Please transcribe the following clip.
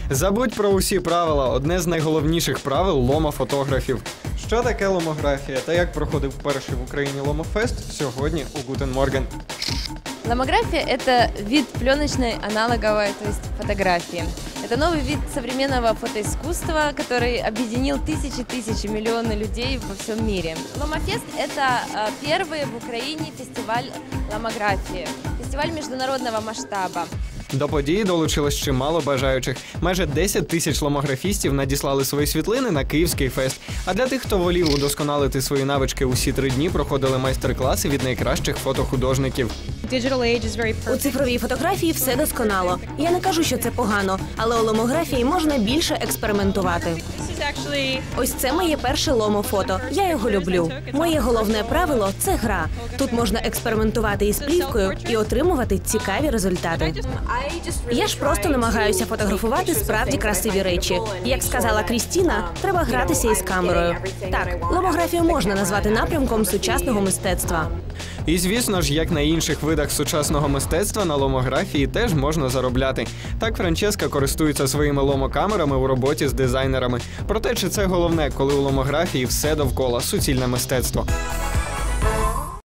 Забудь про усі правила. Одне з найголовніших правил – ломофотографів. Що таке ломографія та як проходив перший в Україні ломофест сьогодні у Guten Morgen. Ломография – это вид пленочной аналоговой, то есть фотографии. Это новый вид современного фотоискусства, который объединил тысячи, миллионы людей во всем мире. Ломофест – это первый в Украине фестиваль ломографии, фестиваль международного масштаба. До події долучилось чимало бажаючих. Майже 10 тисяч ломографістів надіслали свої світлини на Київський фест. А для тих, хто волів удосконалити свої навички, усі 3 дні проходили майстер-класи від найкращих фотохудожників. У цифровій фотографії все досконало. Я не кажу, що це погано, але у ломографії можна більше експериментувати. Ось це моє перше ломофото. Я його люблю. Моє головне правило – це гра. Тут можна експериментувати із плівкою і отримувати цікаві результати. Я ж просто намагаюся фотографувати справді красиві речі. Як сказала Крістіна, треба гратися із камерою. Так, ломографію можна назвати напрямком сучасного мистецтва. І, звісно ж, як на інших видах сучасного мистецтва, на ломографії теж можна заробляти. Так Франческа користується своїми ломокамерами у роботі з дизайнерами. Проте, чи це головне, коли у ломографії все довкола – суцільне мистецтво?